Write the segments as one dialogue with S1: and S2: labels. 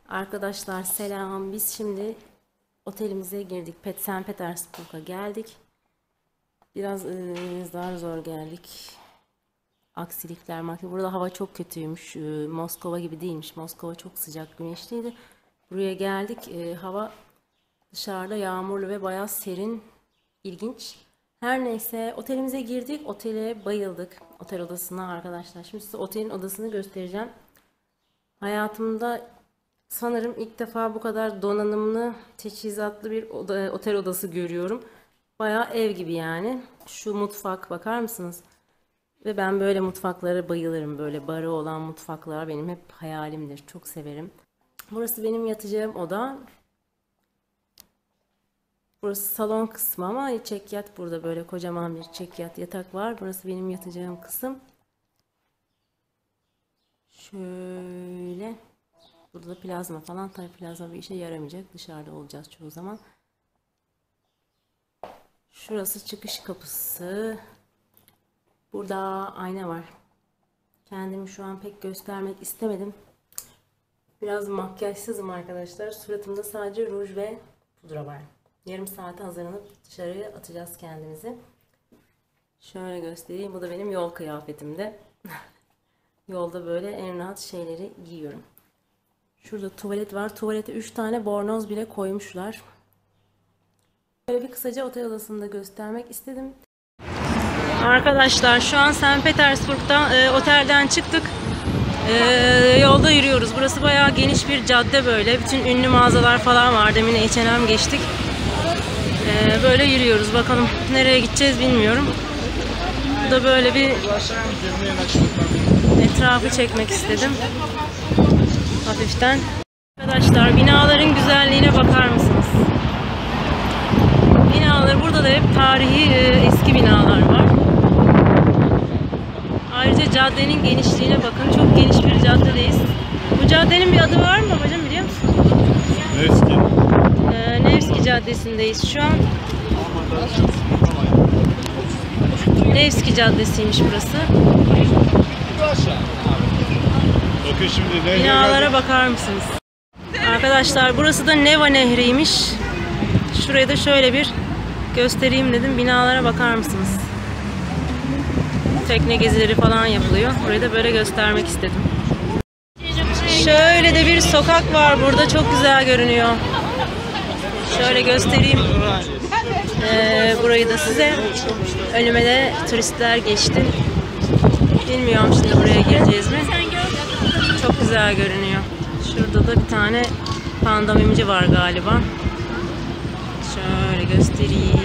S1: Arkadaşlar selam. Biz şimdi otelimize girdik. St. Petersburg'a geldik. Biraz zar zor geldik. Aksilikler makine. Burada hava çok kötüymüş. Moskova gibi değilmiş. Moskova çok sıcak, güneşliydi. Buraya geldik. Hava dışarıda yağmurlu ve bayağı serin. İlginç. Her neyse otelimize girdik. Otele bayıldık. Otel odasına arkadaşlar. Şimdi size otelin odasını göstereceğim. Hayatımda sanırım ilk defa bu kadar donanımlı, teçhizatlı bir otel odası görüyorum. Bayağı ev gibi yani. Şu mutfak bakar mısınız? Ve ben böyle mutfaklara bayılırım. Böyle barı olan mutfaklar benim hep hayalimdir. Çok severim. Burası benim yatacağım oda. Burası salon kısmı ama çekyat burada böyle kocaman bir çekyat yatak var. Burası benim yatacağım kısım. Şöyle. Burada da plazma falan. Tabii plazma bir işe yaramayacak. Dışarıda olacağız çoğu zaman. Şurası çıkış kapısı. Burada ayna var. Kendimi şu an pek göstermek istemedim. Biraz makyajsızım arkadaşlar. Suratımda sadece ruj ve pudra var. Yarım saate hazırlanıp dışarıya atacağız kendimizi. Şöyle göstereyim. Bu da benim yol kıyafetimde. Yolda böyle en rahat şeyleri giyiyorum. Şurada tuvalet var. Tuvalete 3 tane bornoz bile koymuşlar. Böyle bir kısaca otel odasını da göstermek istedim. Arkadaşlar şu an St. Petersburg'da otelden çıktık. Yolda yürüyoruz. Burası bayağı geniş bir cadde böyle. Bütün ünlü mağazalar falan var. Demin H&M geçtik. Böyle yürüyoruz. Bakalım nereye gideceğiz bilmiyorum. Bu da böyle bir etrafı çekmek istedim. Hafiften. Arkadaşlar binaların güzelliğine bakar mısınız? Binalar burada da hep tarihi eski binalar var. Ayrıca caddenin genişliğine bakın. Çok geniş bir caddedeyiz. Bu caddenin bir adı var mı babacığım biliyor musun?
S2: Nevski.
S1: Nevski Caddesi'ndeyiz şu an. Nevski Caddesi'ymiş burası.
S2: Bakın şimdi
S1: binalara bakar mısınız? Arkadaşlar burası da Neva Nehri'ymiş. Şurayı da şöyle bir göstereyim dedim. Binalara bakar mısınız? Tekne gezileri falan yapılıyor. Burayı da böyle göstermek istedim. Şöyle de bir sokak var burada. Çok güzel görünüyor. Şöyle göstereyim. Burayı da size. Önüme de turistler geçti. Bilmiyorum şimdi buraya gireceğiz mi? Çok güzel görünüyor. Şurada da bir tane panda mimci var galiba. Şöyle göstereyim.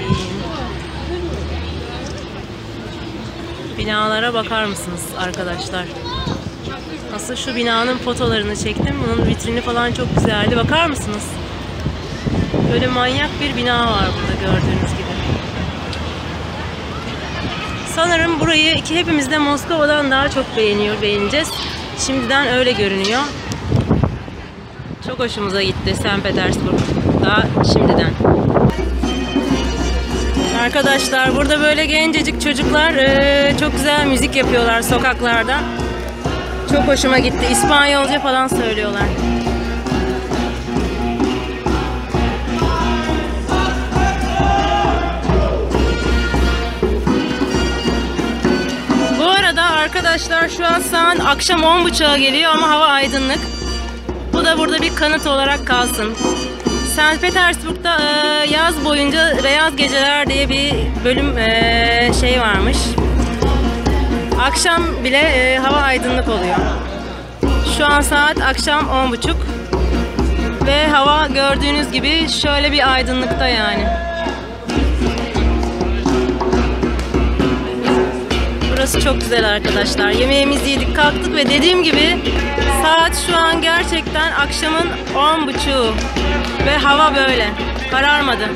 S1: Binalara bakar mısınız arkadaşlar? Nasıl şu binanın fotolarını çektim. Bunun vitrini falan çok güzeldi. Bakar mısınız? Böyle manyak bir bina var burada gördüğünüz gibi. Sanırım burayı hepimiz de Moskova'dan daha çok beğeneceğiz. Şimdiden öyle görünüyor. Çok hoşumuza gitti St. Petersburg. Daha şimdiden. Arkadaşlar burada böyle gencecik çocuklar çok güzel müzik yapıyorlar sokaklarda. Çok hoşuma gitti. İspanyolca falan söylüyorlar. Bu arada arkadaşlar şu an saat akşam 10.30'a geliyor ama hava aydınlık. Bu da burada bir kanıt olarak kalsın. St. Petersburg'da yaz boyunca Beyaz Geceler diye bir bölüm şey varmış. Akşam bile hava aydınlık oluyor. Şu an saat akşam 10.30 ve hava gördüğünüz gibi şöyle bir aydınlıkta yani. Burası çok güzel arkadaşlar. Yemeğimizi yedik kalktık ve dediğim gibi saat şu an gerçekten akşamın 10.30 ve hava böyle kararmadı.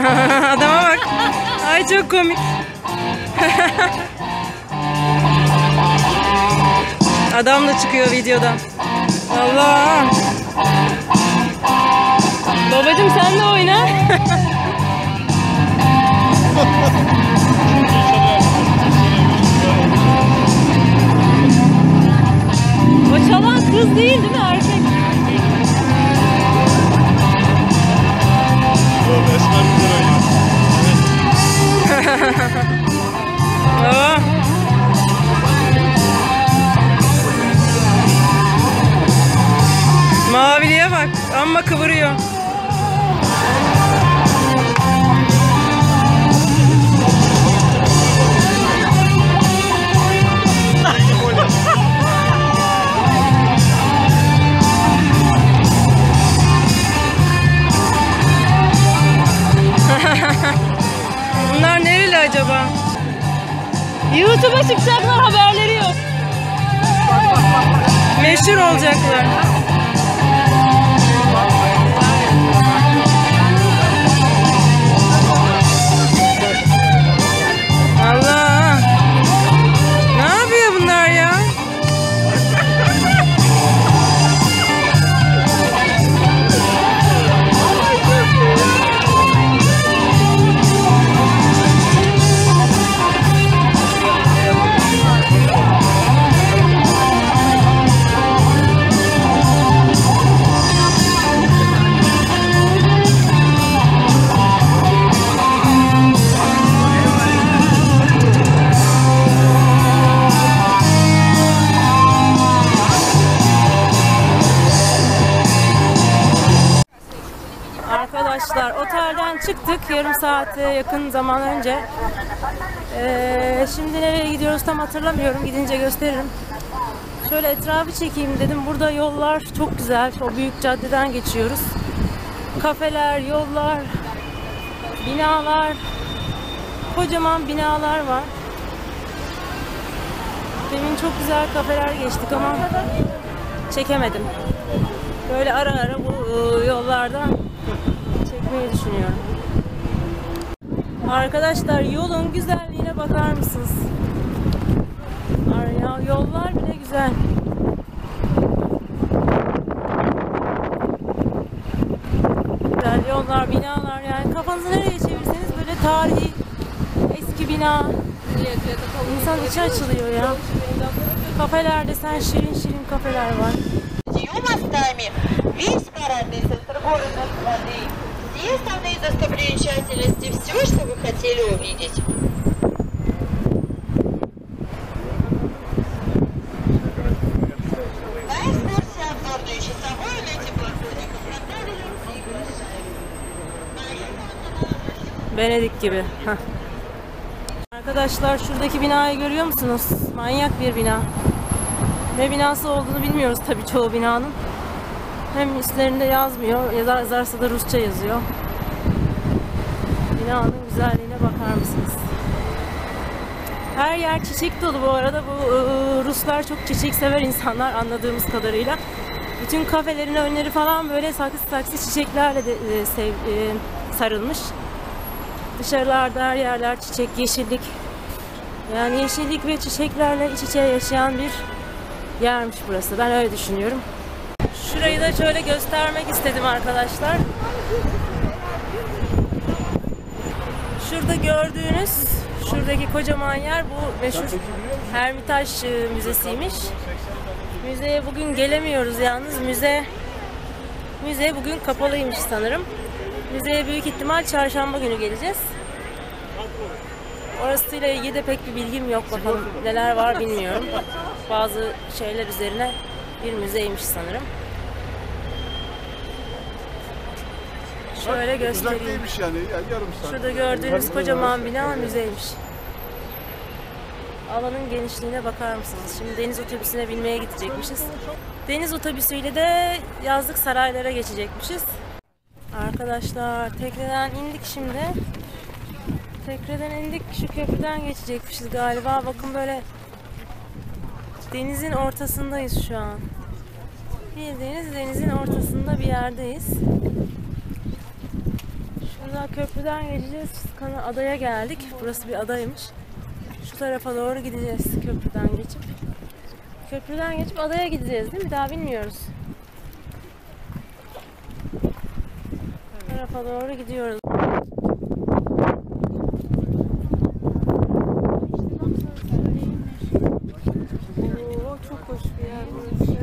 S1: Adama bak. Ay çok komik. Adam da çıkıyor videoda. Allah. Babacım sen de oyna. O çalan kız değil mi? Erkek.
S2: Esmer bir lira.
S1: Aa. Maviliye bak. Amma kıvırıyor. Bunlar nereli acaba? YouTube'a çıkacaklar, haberleri yok. Meşhur olacaklar. Allah! Ne yapıyor bunlar ya? Arkadaşlar otelden çıktık yarım saate yakın zaman önce. Şimdi nereye gidiyoruz tam hatırlamıyorum. Gidince gösteririm. Şöyle etrafı çekeyim dedim. Burada yollar çok güzel. O büyük caddeden geçiyoruz. Kafeler, yollar, binalar, kocaman binalar var. Demin çok güzel kafeler geçtik ama çekemedim. Böyle ara ara bu yollarda çekmeyi düşünüyorum. Arkadaşlar yolun güzelliğine bakar mısınız? Ya, yollar bile güzel. Güzel yollar, binalar, yani kafanızı nereye çevirseniz böyle tarihi eski bina. İnsan içi açılıyor ya. Kafelerde sen şirin şirin kafeler var.
S3: Мостами весь парадный центр города воды. Все основные достопримечательности, все, что вы хотели увидеть. На экскурсии обзорную часовую леди Платоников направили
S1: Venedik gibi. Heh. Arkadaşlar şuradaki binayı görüyor musunuz? Manyak bir bina. Ne binası olduğunu bilmiyoruz tabii çoğu binanın. Hem üstlerinde yazmıyor, yazarsa da Rusça yazıyor. Binanın güzelliğine bakar mısınız? Her yer çiçek dolu bu arada. Bu Ruslar çok çiçek sever insanlar anladığımız kadarıyla. Bütün kafelerin önleri falan böyle saksı saksı çiçeklerle de sarılmış. Dışarılarda her yerler çiçek, yeşillik. Yani yeşillik ve çiçeklerle iç içe yaşayan bir yermiş burası. Ben öyle düşünüyorum. Şurayı da şöyle göstermek istedim arkadaşlar. Şurada gördüğünüz, şuradaki kocaman yer bu meşhur Hermitage Müzesi'ymiş. Müzeye bugün gelemiyoruz yalnız. Müze bugün kapalıymış sanırım. Müzeye büyük ihtimal çarşamba günü geleceğiz. Orasıyla ilgili de pek bir bilgim yok, bakalım neler var bilmiyorum. Bazı şeyler üzerine bir müzeymiş sanırım. Şöyle göstereyim.
S2: Yani yarım saat.
S1: Şurada gördüğünüz kocaman bina müzeymiş. Alanın genişliğine bakar mısınız? Şimdi deniz otobüsüne binmeye gidecekmişiz. Deniz otobüsüyle de yazlık saraylara geçecekmişiz. Arkadaşlar tekneden indik şimdi. Tekneden indik, şu köprüden geçecekmişiz galiba. Bakın böyle denizin ortasındayız şu an. Bildiğiniz denizin ortasında bir yerdeyiz. Şurada köprüden geçeceğiz. Adaya geldik. Burası bir adaymış. Şu tarafa doğru gideceğiz köprüden geçip. Köprüden geçip adaya gideceğiz değil mi? Daha bilmiyoruz. Bu tarafa doğru gidiyoruz. Oo, çok hoş bir yer burası.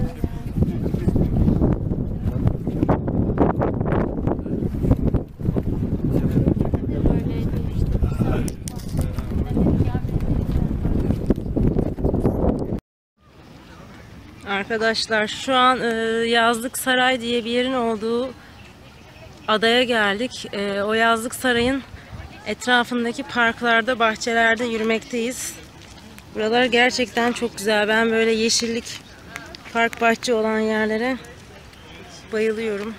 S1: Arkadaşlar şu an Yazlık Saray diye bir yerin olduğu adaya geldik. O Yazlık Saray'ın etrafındaki parklarda, bahçelerde yürümekteyiz. Buralar gerçekten çok güzel. Ben böyle yeşillik, park, bahçe olan yerlere bayılıyorum.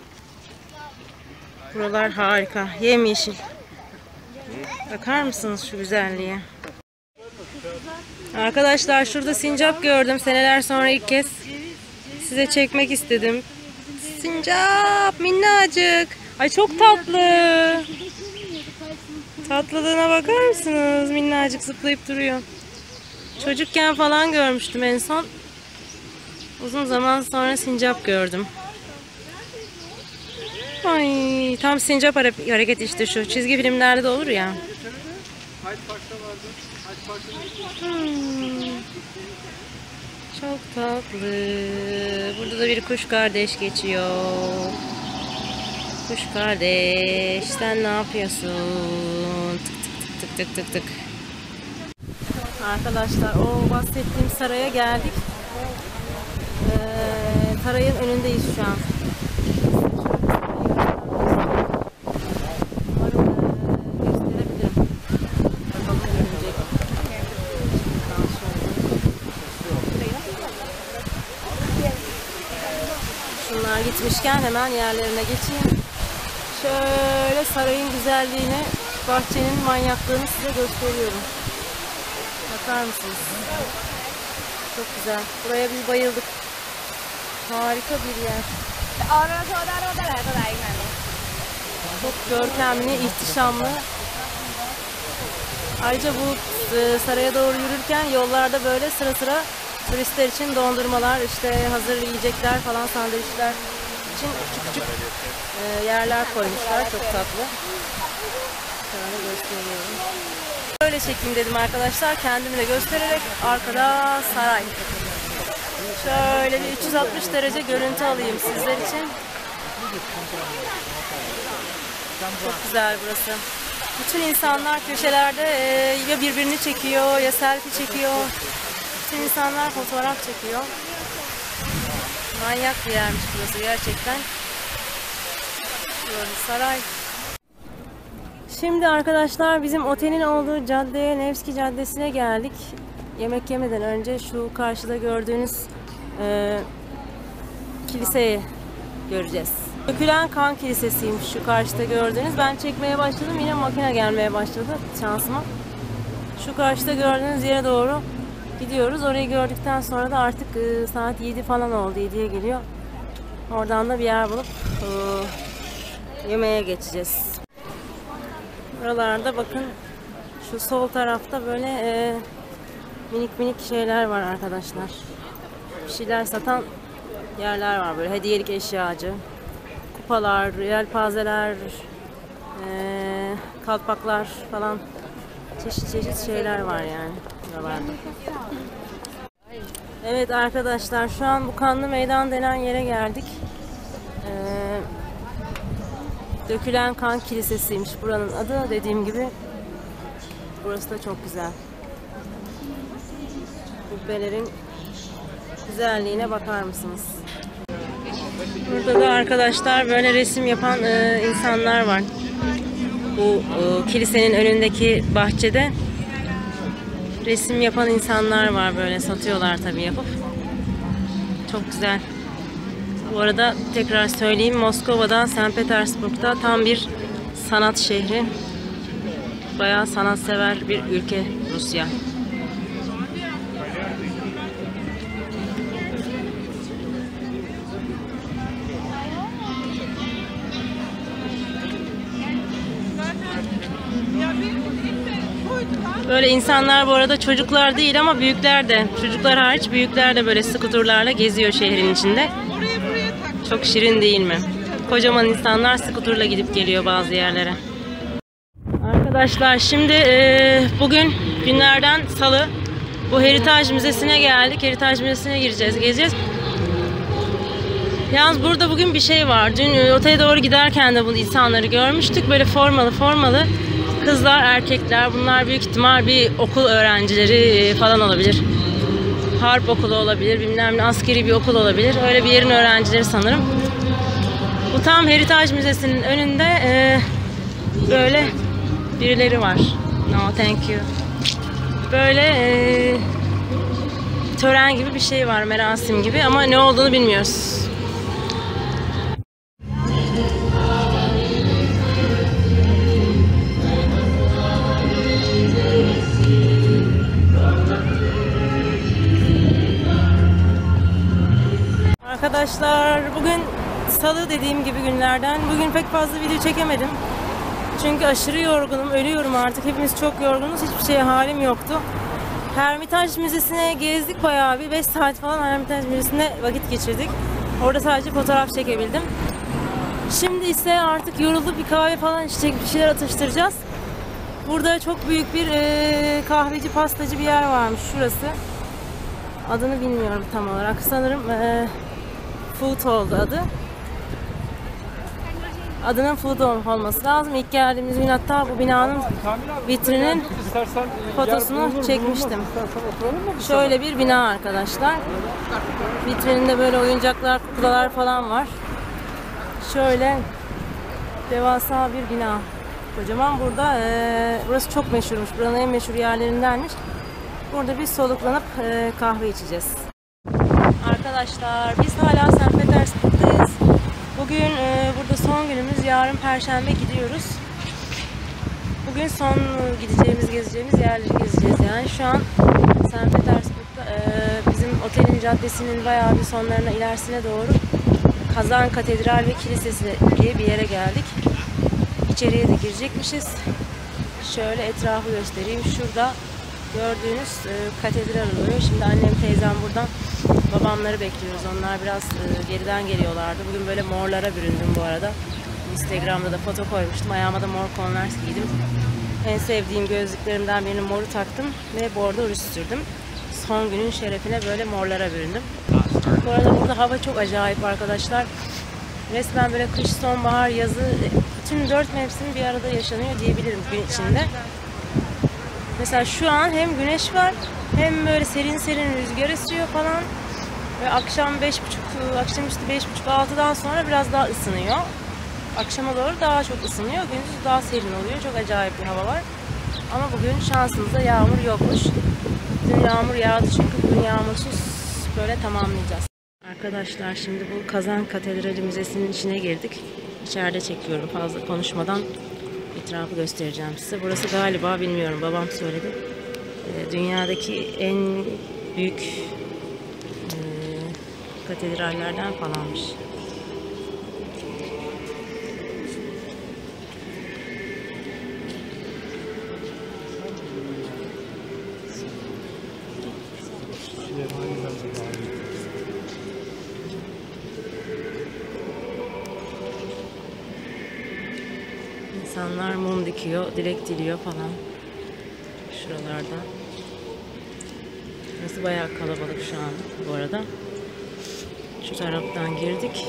S1: Buralar harika. Yemyeşil. Bakar mısınız şu güzelliğe? Arkadaşlar şurada sincap gördüm. Seneler sonra ilk kez size çekmek istedim. Sincap minnacık. Ay çok tatlı. Tatlılığına bakar mısınız? Minnacık zıplayıp duruyor. Çocukken falan görmüştüm en son. Uzun zaman sonra sincap gördüm. Ay tam sincap hareketi işte şu. Çizgi filmlerde de olur ya. Çok tatlı. Burada da bir kuş kardeş geçiyor. Kuş kardeş, sen ne yapıyorsun? Tık tık tık tık tık tık. Arkadaşlar o bahsettiğim saraya geldik. Sarayın önündeyiz şu an. Şunlar gitmişken hemen yerlerine geçeyim. Şöyle sarayın güzelliğini, bahçenin manyaklığını size gösteriyorum. Bakar mısınız? Çok güzel. Buraya biz bayıldık. Harika bir yer. Çok görkemli, ihtişamlı. Ayrıca bu saraya doğru yürürken yollarda böyle sıra sıra turistler için dondurmalar, işte hazır yiyecekler falan, sandviçler için küçük küçük yerler koymuşlar. Çok tatlı. Şöyle gösteriyorum. Böyle çekeyim dedim arkadaşlar. Kendimi de göstererek arkada saray. Şöyle bir 360 derece görüntü alayım sizler için. Çok güzel burası. Bütün insanlar köşelerde ya birbirini çekiyor ya selfie çekiyor. Bütün insanlar fotoğraf çekiyor. Manyak bir yermiş burası gerçekten. Böyle saray. Şimdi arkadaşlar bizim otelin olduğu caddeye, Nevski Caddesi'ne geldik. Yemek yemeden önce şu karşıda gördüğünüz kiliseyi göreceğiz. Dökülen Kan Kilisesi'ymiş şu karşıda gördüğünüz. Ben çekmeye başladım, yine makine gelmeye başladı şansıma. Şu karşıda gördüğünüz yere doğru gidiyoruz. Orayı gördükten sonra da artık saat 7 falan oldu. 7'ye geliyor. Oradan da bir yer bulup yemeğe geçeceğiz. Buralarda bakın şu sol tarafta böyle minik minik şeyler var arkadaşlar. Bir şeyler satan yerler var, böyle hediyelik eşyacı. Kupalar, yelpazeler, kalpaklar falan, çeşit çeşit şeyler var yani buralarda. Evet arkadaşlar, şu an bu Kanlı Meydan denen yere geldik. Dökülen Kan Kilisesi'ymiş buranın adı, dediğim gibi. Burası da çok güzel. Kubbelerin güzelliğine bakar mısınız? Burada da arkadaşlar böyle resim yapan insanlar var. Bu kilisenin önündeki bahçede resim yapan insanlar var, böyle satıyorlar tabii yapıp. Çok güzel. Bu arada tekrar söyleyeyim, Moskova'dan St. Petersburg'da tam bir sanat şehri. Bayağı sanatsever bir ülke Rusya. Böyle insanlar bu arada çocuklar değil ama büyükler de, çocuklar hariç büyükler de böyle skuterlarla geziyor şehrin içinde. Çok şirin değil mi? Kocaman insanlar skuterla gidip geliyor bazı yerlere. Arkadaşlar şimdi bugün günlerden salı. Bu Heritage Müzesi'ne geldik. Heritage Müzesi'ne gireceğiz, gezeceğiz. Yalnız burada bugün bir şey var. Dün otele doğru giderken de bu insanları görmüştük. Böyle formalı kızlar, erkekler. Bunlar büyük ihtimal bir okul öğrencileri falan olabilir. Harp okulu olabilir, bilmem ne, askeri bir okul olabilir. Öyle bir yerin öğrencileri sanırım. Bu tam Heritage Müzesi'nin önünde böyle birileri var. No thank you. Böyle tören gibi bir şey var, merasim gibi ama ne olduğunu bilmiyoruz. Arkadaşlar bugün salı dediğim gibi günlerden. Bugün pek fazla video çekemedim. Çünkü aşırı yorgunum, ölüyorum artık. Hepimiz çok yorgunuz, hiçbir şeye halim yoktu. Hermitage Müzesi'ne gezdik bayağı bir 5 saat falan Hermitage Müzesi'ne vakit geçirdik. Orada sadece fotoğraf çekebildim. Şimdi ise artık yorulduk, bir kahve falan içecek, bir şeyler atıştıracağız. Burada çok büyük bir kahveci, pastacı bir yer varmış şurası. Adını bilmiyorum tam olarak. Sanırım Food oldu adı. Adının Food olması lazım. İlk geldiğimiz gün hatta bu binanın vitrinin fotosunu çekmiştim. Şöyle bir bina arkadaşlar. Vitrininde böyle oyuncaklar, kuklalar falan var. Şöyle devasa bir bina. Kocaman burada. Burası çok meşhurmuş. Buranın en meşhur yerlerindenmiş. Burada bir soluklanıp kahve içeceğiz. Arkadaşlar biz hala St. Petersburg'dayız. Bugün burada son günümüz. Yarın Perşembe gidiyoruz. Bugün son gideceğimiz, gezeceğimiz yerleri gezeceğiz. Yani şu an St. Petersburg'da bizim otelin caddesinin bayağı bir sonlarına, ilerisine doğru Kazan Katedral ve Kilisesi diye bir yere geldik. İçeriye de girecekmişiz. Şöyle etrafı göstereyim. Şurada gördüğünüz katedral oluyor. Şimdi annem, teyzem buradan, babamları bekliyoruz. Onlar biraz geriden geliyorlardı. Bugün böyle morlara büründüm bu arada. Instagram'da da foto koymuştum. Ayağıma da mor Converse giydim. En sevdiğim gözlüklerimden birini moru taktım ve bordo ruj sürdüm. Son günün şerefine böyle morlara büründüm. Bu arada burada hava çok acayip arkadaşlar. Resmen böyle kış, sonbahar, yazı, tüm 4 mevsim bir arada yaşanıyor diyebilirim gün içinde. Mesela şu an hem güneş var hem böyle serin serin rüzgar esiyor falan. Ve akşam 5.30, akşamüstü 5.30-6'dan sonra biraz daha ısınıyor. Akşama doğru daha çok ısınıyor. Gündüz daha serin oluyor. Çok acayip bir hava var. Ama bugün şansımızda yağmur yokmuş. Dün yağmur yağdı çünkü bugün yağmursuz böyle tamamlayacağız. Arkadaşlar şimdi bu Kazan Katedrali Müzesi'nin içine girdik. İçeride çekiyorum fazla konuşmadan. Etrafı göstereceğim size. Burası galiba, bilmiyorum, babam söyledi, dünyadaki en büyük katedrallerden falanmış. İnsanlar mum dikiyor, dilek diliyor falan. Şuralarda. Burası bayağı kalabalık şu an bu arada. Şu taraftan girdik.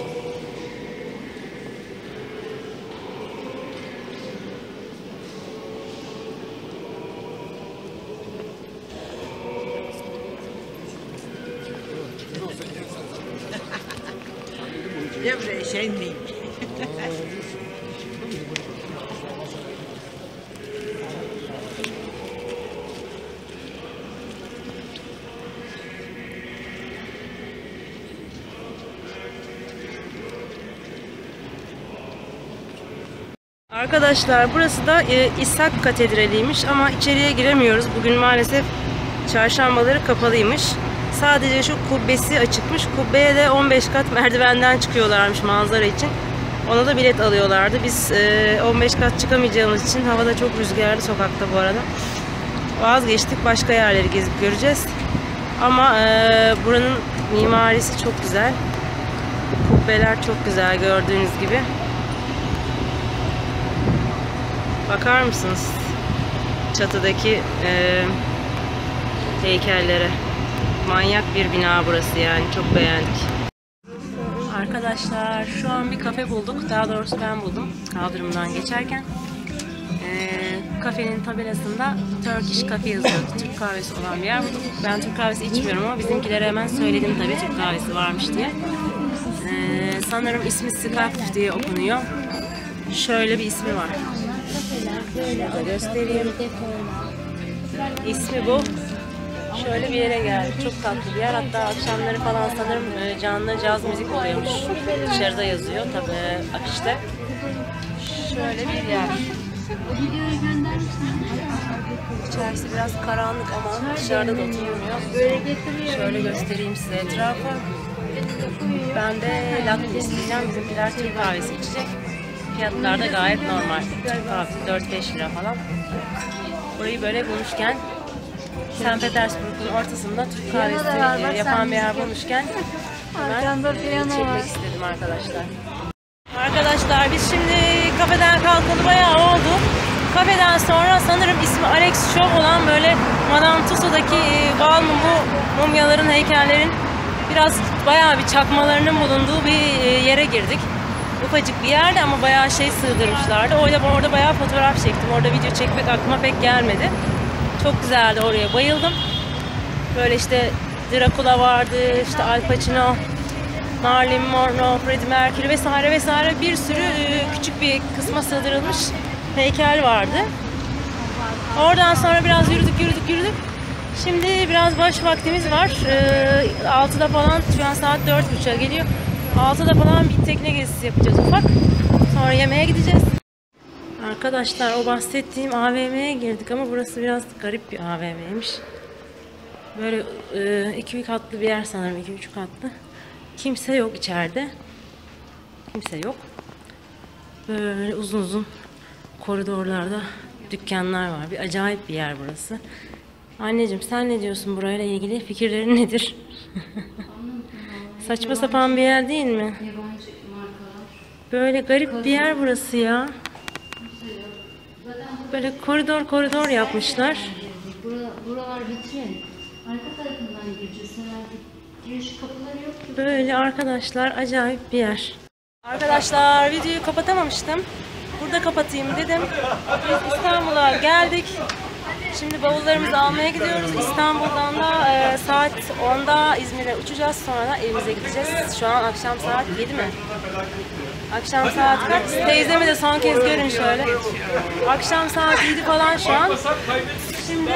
S1: Arkadaşlar burası da İshak Katedrali'ymiş ama içeriye giremiyoruz. Bugün maalesef çarşambaları kapalıymış. Sadece şu kubbesi açıkmış. Kubbeye de 15 kat merdivenden çıkıyorlarmış manzara için. Ona da bilet alıyorlardı. Biz 15 kat çıkamayacağımız için, havada çok rüzgarlı sokakta bu arada, vazgeçtik. Başka yerleri gezip göreceğiz. Ama buranın mimarisi çok güzel. Kubbeler çok güzel gördüğünüz gibi. Bakar mısınız çatıdaki heykellere? Manyak bir bina burası yani. Çok beğendik. Arkadaşlar şu an bir kafe bulduk. Daha doğrusu ben buldum kaldırımdan geçerken. Kafenin tabelasında Turkish Cafe yazıyordu. Türk kahvesi olan bir yer bulduk. Ben Türk kahvesi içmiyorum ama bizimkilere hemen söyledim tabii Türk kahvesi varmış diye. Sanırım ismi Scarf diye okunuyor. Şöyle bir ismi var. Şöyle göstereyim. İsmi bu. Şöyle bir yere geldik. Çok tatlı bir yer. Hatta akşamları falan sanırım canlı caz müzik oluyormuş. Dışarıda yazıyor tabii afişte. Şöyle bir yer. İçerisi biraz karanlık ama dışarıda da oturulmuyor. Şöyle göstereyim size etrafı. Ben de latte isteyeceğim. Bizimkiler Türk kahvesi içecek. Fiyatlar da gayet normal. Türk kahvesi 4-5 lira falan. Burayı böyle bulmuşken, St. Petersburg'un ortasında Türk kahvesi yapan bir yer bulmuşken ben çekmek istedim arkadaşlar. Arkadaşlar biz şimdi kafeden kalkalı bayağı oldu. Kafeden sonra sanırım ismi Alex Show olan böyle Madame Tussauds'daki bal mumu mumyaların, heykellerin biraz bayağı bir çakmalarının bulunduğu bir yere girdik. Ufacık bir yerde ama bayağı şey sığdırmışlardı. Orada bayağı fotoğraf çektim. Orada video çekmek aklıma pek gelmedi. Çok güzeldi, oraya bayıldım. Böyle işte Dracula vardı, işte Al Pacino, Marilyn Monroe, Freddie Mercury vesaire vesaire bir sürü küçük bir kısma sığdırılmış heykel vardı. Oradan sonra biraz yürüdük. Şimdi biraz boş vaktimiz var. 6'da falan, şu an saat 4.30'a geliyor. 6'da falan bir tekne gezisi yapacağız ufak. Sonra yemeğe gideceğiz. Arkadaşlar o bahsettiğim AVM'ye girdik ama burası biraz garip bir AVM'ymiş. Böyle 2 katlı bir yer sanırım, 2-3 katlı. Kimse yok içeride. Kimse yok. Böyle uzun koridorlarda dükkanlar var. Bir acayip bir yer burası. Anneciğim sen ne diyorsun burayla ilgili? Fikirlerin nedir? Saçma sapan bir yer değil mi? Böyle garip bir yer burası ya. Böyle koridor yapmışlar.
S4: Buralar vitrin. Arka tarafından gireceğiz herhalde. Giriş kapıları yok.
S1: Böyle arkadaşlar acayip bir yer. Arkadaşlar videoyu kapatamamıştım. Burada kapatayım dedim. Biz İstanbul'a geldik. Şimdi bavullarımızı almaya gidiyoruz. İstanbul'dan da saat 10'da İzmir'e uçacağız. Sonra da evimize gideceğiz. Şu an akşam saat 7 mi? Akşam saat kaç? Teyzemi de son kez görün şöyle. Akşam saat 7 falan şu an. Şimdi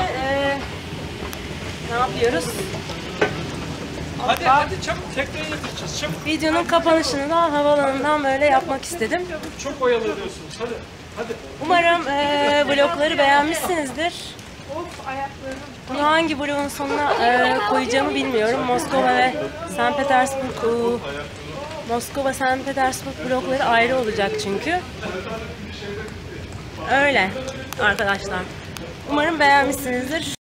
S1: ne yapıyoruz?
S2: Hadi çabuk tekneye yetişeceğiz çabuk.
S1: Videonun kapanışını da havalanından böyle yapmak istedim.
S2: Çok oyalanıyorsunuz hadi.
S1: Umarım vlogları beğenmişsinizdir. Bunu hangi vlogun sonuna koyacağımı bilmiyorum. Moskova, St. Petersburg vlogları ayrı olacak çünkü. Öyle arkadaşlar. Umarım beğenmişsinizdir.